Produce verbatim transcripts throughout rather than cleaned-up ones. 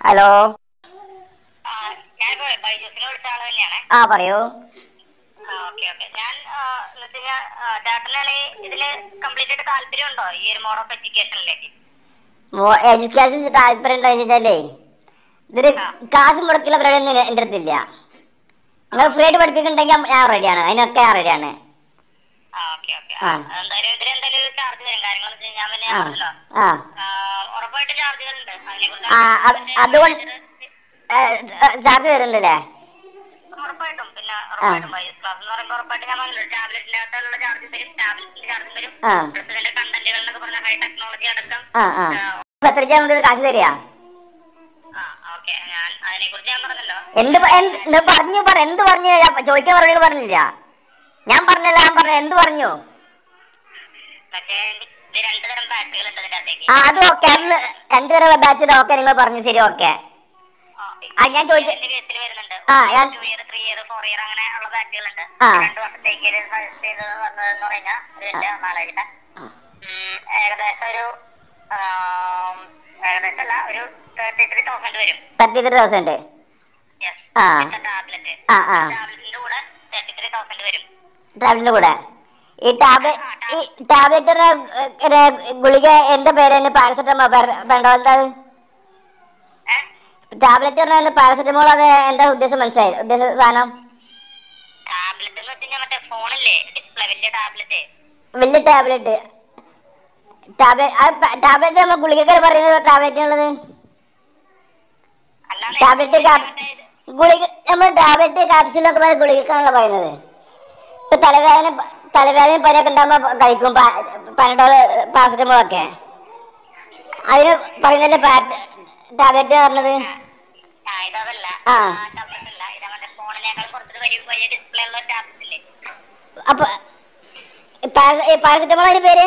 Hello. ഞാൻ ബൈജൂസിനെ വിളിച്ച ആള് തന്നെയാണ്. ആ പറയൂ. ഓക്കെ ഓക്കെ ഞാൻ ചേട്ടനാണെങ്കിൽ ഇതില് കംപ്ലീറ്റ് ആയിട്ട് താല്പര്യം ഉണ്ടോ ഈ ഒരു മോഡ് ഓഫ് എഡ്യൂക്കേഷനിലേക്ക്? എഡ്യൂക്കേഷൻ താല്പര്യം ഉണ്ടോന്ന് വെച്ചാലേ ഇതൊരു കാശ് മുടക്കിയുള്ള പരിപാടിയൊന്നും എൻ്റെ അടുത്തില്ല. നിങ്ങൾ ഫ്രീ ആയിട്ട് പഠിപ്പിക്കുന്നുണ്ടെങ്കിൽ ഞാൻ റെഡിയാണ്, അതിനൊക്കെ ഞാൻ റെഡിയാണ്. അതുകൊണ്ട് ചാർജ് വരുന്നുണ്ടല്ലേ? ഉറപ്പായിട്ടും. പിന്നെ ഉറപ്പായിട്ടും ക്ലാസ് എന്ന് പറയുമ്പോൾ ഉറപ്പായിട്ട് ഞാൻ പറഞ്ഞില്ല, ടാബ്ലറ്റിന്റെ അകത്തുള്ള ചാർജ് വരും, ടാബ്ലറ്റിന്റെ ചാർജ് വരും, ഇതിന്റെ കണ്ടന്റുകൾ എന്നൊക്കെ പറഞ്ഞ ഹൈ ടെക്നോളജി അടക്കം. കാശ് തരിക? എന്ത് പറഞ്ഞു പറ, എന്ത് പറഞ്ഞു? ചോദിക്കാൻ പറഞ്ഞു പറഞ്ഞില്ല. ഞാൻ പറഞ്ഞല്ല, ഞാൻ പറഞ്ഞു എന്ത് പറഞ്ഞു? ആ അത് ഓക്കെ, അന്ന് രണ്ടു തരം ബാച്ചിട്ട് ഓക്കെ നിങ്ങൾ പറഞ്ഞു, ശരി ഓക്കെ. ആ ഞാൻ ചോദിച്ചു. ആ ഞാൻ ഏകദേശം ഒരു ഏകദേശം അല്ല ഒരു തേർട്ടി ത്രീ തൗസൻഡ് വരും. തേർട്ടി ത്രീ തൗസൻഡ് ടാബ്ലറ്റ് ടാബ്ലറ്റിന്റെ കൂടെ തേർട്ടി ത്രീ തൗസൻഡ് വരും. ടാബ്ലറ്റിന്റെ കൂടെ ഈ ടാബ്ലറ്റ് ഈ ടാബ്ലറ്റിന്റെ ഗുളിക എന്താ പേര്? പാരസെറ്റമോൾ വേണ്ടോ? ടാബ്ലറ്റ് പറഞ്ഞ പാരസെറ്റമോൾ, അത് എന്താ ഉദ്ദേശം? മനസ്സിലായി ഉദ്ദേശ സാധനം? ടാബ്ലറ്റ് എന്ന് വെച്ചാൽ മറ്റേ ഫോണില്ലേ, ഡിസ്പ്ലേ, വലിയ ടാബ്ലറ്റ്. വലിയ ടാബ്ലറ്റ് ടാബ്ലറ്റ് ടാബ്ലറ്റ് നമ്മൾ ഗുളികകൾ പറയുന്നത് ടാബ്ലറ്റ് ഉള്ളത്. ടാബ്ലറ്റ് ഗുളിക നമ്മൾ ടാബ്ലറ്റ് കാപ്സ്യൂളൊക്കെ പറയുന്ന ഗുളികക്കാണല്ലോ പറയുന്നത്. ഇപ്പൊ തലവേദന തലവേദന പനിയൊക്കെ ഉണ്ടാകുമ്പോ കഴിക്കും പനഡോൾ പാരസെറ്റമോളൊക്കെ, അതിന് പറയുന്നല്ലേ ടാബ്ലറ്റ് പറഞ്ഞത്. അപ്പൊ പാരസെറ്റമോൾ അതിന്റെ പേര്?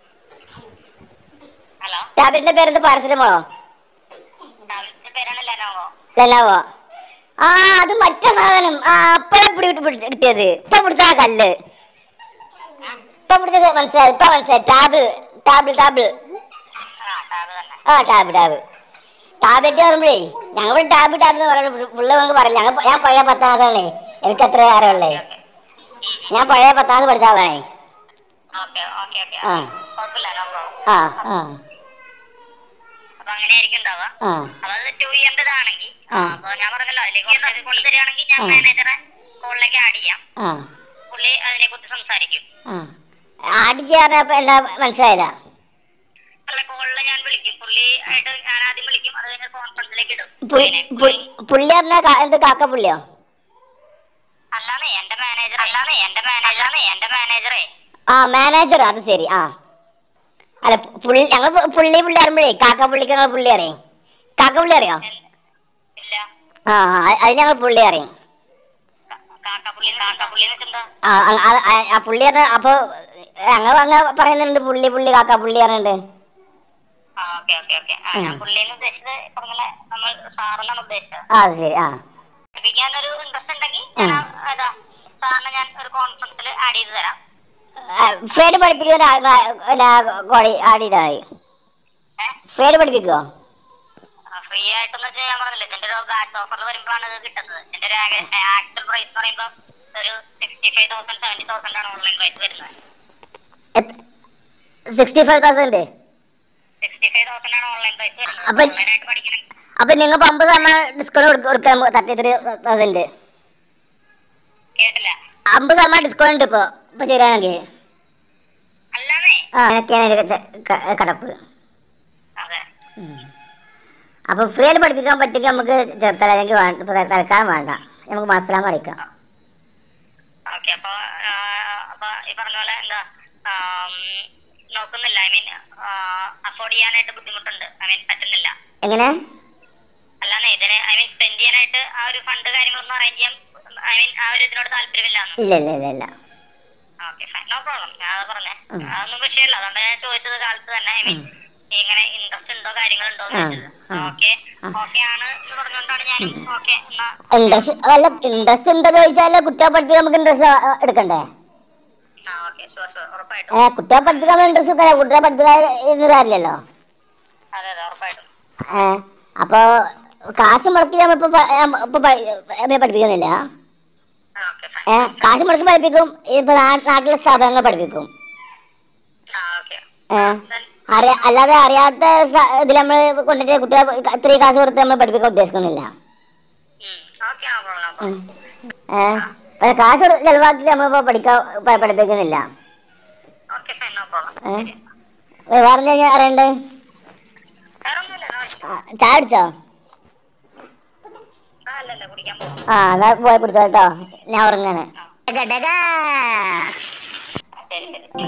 ടാബ്ലറ്റിന്റെ പേരെന്താ? പാരസെറ്റമോളോ? ലെനോവോ? ആ അത് മറ്റേ സാധനം. ആ അപ്പഴെ പിടി വിട്ട് കിട്ടിയത്. ഇപ്പൊ പിടിച്ച കല്ല് ഇപ്പൊ പിടിച്ചത് മനസ്സിലായി, ഇപ്പൊ മനസ്സിലായി. ടാബിൾ ടാബിൾ ടാബിൾ ആ ടാബ് ടാബ് ടാബ്ലറ്റ് പറയുമ്പോഴേ ഞങ്ങൾ ടാബ് ടാബ് എന്ന് പറയുന്നത് പുള്ള നമുക്ക് പറയില്ല. ഞങ്ങൾ ഞാൻ പഴയ പത്താം ക്ലാസ്സാണേ, എനിക്ക് എത്ര അറിയുള്ളേ. ഞാൻ പഴയ പത്താം ക്ലാസ് പഠിച്ച ആളാണേ. ആ ആ ആ അങ്ങനെയായിരിക്കും ഉണ്ടാവുക. അതായത് ടു ഇയറിന്റെ ആണെങ്കിൽ ഞാൻ പറഞ്ഞല്ലോ, അതിലേക്ക് പുള്ളി തരികയാണെങ്കിൽ ഞാൻ മാനേജറെ കോളിലേക്ക് ആഡ് ചെയ്യാം. പുള്ളി അതിനെ കുറിച്ച് സംസാരിക്കും. ആഡ് ചെയ്യാറപ്പോ എന്താ മനസ്സിലായില്ല? അല്ല, കോളില് ഞാൻ വിളിക്കും, പുള്ളി ആയിട്ട് ഞാൻ ആദ്യം വിളിക്കും, അത് കഴിഞ്ഞ് കോൺഫറൻസിലേക്ക് ഇടും. പുള്ളി പറഞ്ഞ എന്ത് കാക്ക പുള്ളിയോ? അല്ലാന്നേ എന്റെ മാനേജർ അല്ലാന്നേ എന്റെ മാനേജറാണ് എന്റെ മാനേജറെ. ആ മാനേജർ, അത് ശരി. ആ അല്ല പുള്ളി ഞങ്ങൾ പുള്ളി പുള്ളി അറിയുമ്പോഴേ കാക്ക പുള്ളിക്ക് ഞങ്ങൾ പുള്ളി അറിയും. കാക്ക പുള്ളി അറിയോ? ആ അത് ഞങ്ങൾ പുള്ളി അറിയും. ആ പുള്ളി പറഞ്ഞ അപ്പൊ ഞങ്ങൾ അങ്ങനെ പറയുന്നുണ്ട്, പുള്ളി പുള്ളി കാക്ക പുള്ളി പറഞ്ഞിട്ടുണ്ട്. ആ അത് ശരി. ആ ഒരു ഇൻട്രസ്റ്റ് ഉണ്ടെങ്കിൽ സാറിന് ഞാൻ ഒരു കോൺഫറൻസിൽ ആഡ് ചെയ്ത് തരാം. ഫ്രീ പഠിപ്പിക്കുന്ന ആഡ് ചെയ്താൽ ഫ്രീ പഠിപ്പിക്കുവോ? ഫ്രീ ആയിട്ടെന്ന് വെച്ചാൽ ഞാൻ പറഞ്ഞില്ല, ഇതിന്റെ ഒരു ബാച്ച് ഓഫറിൽ വരുമ്പോഴാണ് ഇത് കിട്ടുന്നത്. ഇതിന്റെ ഒരു ആക്ച്വൽ പ്രൈസ് എന്ന് പറയുമ്പോൾ ഒരു sixty five thousand seventy thousand ആണ് ഓൺലൈൻ പ്രൈസ് വരുന്നത്. Sixty five thousand sixty five thousand ആണ് ഓൺലൈൻ പ്രൈസ് വരുന്നത്. ഓൺലൈനായിട്ട് പഠിക്കണം. അപ്പൊ നിങ്ങൾ അമ്പത് ശതമാനം ഡിസ്കൗണ്ട് കൊടുക്കാൻ തേർട്ടി ത്രീ തൗസൻഡ് കേട്ടില്ല? അമ്പത് ശതമാനം ഡിസ്കൗണ്ട് ഇപ്പൊ ഇപ്പൊ ശരിയാണെങ്കിൽ ആ അതൊക്കെയാണ് കടപ്പ്. അപ്പൊ ഫ്രീ ആയിട്ട് പഠിപ്പിക്കാൻ പറ്റുമെങ്കിൽ നമുക്ക് ചേർത്താൽ, അല്ലെങ്കിൽ തൽക്കാലം വേണ്ട, നമുക്ക് മാസത്തിലാൻ പഠിക്കാം. ഓക്കെ. അപ്പൊ അപ്പൊ ഈ പറഞ്ഞ പോലെ എന്താ നോക്കുന്നില്ല, ഐ മീൻ അഫോർഡ് ചെയ്യാനായിട്ട് ബുദ്ധിമുട്ടുണ്ട്, ഐ മീൻ പറ്റുന്നില്ല. എങ്ങനെ? അല്ലാന്നേ ഇതിന് ഐ മീൻ സ്പെൻഡ് ചെയ്യാനായിട്ട് ആ ഒരു ഫണ്ട് കാര്യങ്ങളൊന്നും അറേഞ്ച് ചെയ്യാൻ ഐ മീൻ ആ ഒരു ഇതിനോട് താല്പര്യമില്ല. ഇല്ല ഇല്ല ഇല്ല ഇല്ല ഓക്കെ ഫൈൻ, നോ പ്രോബ്ലം. ഞാൻ അത് പറഞ്ഞേ, അതൊന്നും വിഷയമല്ല. അതുകൊണ്ട് ഞാൻ ചോദിച്ചത് കാലത്ത് തന്നെ ഐ മീൻ ഇങ്ങനെ ഇൻട്രസ്റ്റ് ഉണ്ടോ കാര്യങ്ങളുണ്ടോ ഓക്കെ ഓക്കെ ആണ് എന്ന് പറഞ്ഞുകൊണ്ടാണ് ഞാനും ഓക്കെ എന്നാ. ഇൻട്രസ്റ്റ് അല്ല, ഇൻട്രസ്റ്റ് ഉണ്ടോ ചോദിച്ചാല് കുട്ടികളെ പഠിപ്പിക്കാൻ നമുക്ക് ഇൻട്രസ്റ്റ് എടുക്കണ്ടേ? ഏ കുട്ടികളെ പഠിപ്പിക്കാൻ ഇൻട്രസ്റ്റ് ഒക്കെ കുട്ടികളെ പഠിപ്പിക്കാൻ കാര്യമില്ലല്ലോ. അതെ അതെ ഉറപ്പായിട്ടും. ഏ അപ്പൊ കാശ് മുടക്കി നമ്മളിപ്പോ പ- ഏ, ഇപ്പൊ പ- ഏ, പഠിപ്പിക്കുന്നില്ല. ആ ഓക്കെ ഫൈൻ. ഏഹ് കാശ് മുടക്കി പഠിപ്പിക്കും. ഇപ്പൊ നാ- നാട്ടിലെ സ്ഥാപനങ്ങൾ പഠിപ്പിക്കും. ആ ഓക്കെ. ഏഹ് അറിയാ അല്ലാതെ അറിയാത്ത സ- ഇതിൽ നമ്മൾ കൊണ്ടിട്ട് കുട്ടികളെ ഇത്രയും കാശ് കൊടുത്ത് നമ്മൾ പഠിപ്പിക്കാൻ ഉദ്ദേശിക്കുന്നില്ല. Okay no problem no um. Problem. ഏഹ് പക്ഷെ കാശ് കൊടുത്ത് ചെലവാക്കി നമ്മളിപ്പോ പഠിക്കാൻ പ- പഠിപ്പിക്കുന്നില്ല. Okay fine no problem. ഏഹ് വേറെ കഴിഞ്ഞാൽ അറിയണ്ടേ? വേറെ ഒന്നുമില്ല നോ ഇഷ്യൂ. ആ, ചായ കുടിച്ചോ? ആ അല്ലല്ല കുടിക്കാൻ പോകും. ആ എന്നാ പോയി കുടിച്ചോ കേട്ടോ. ഞാൻ ഉറങ്ങാണ്. ആ ശരി ശരി.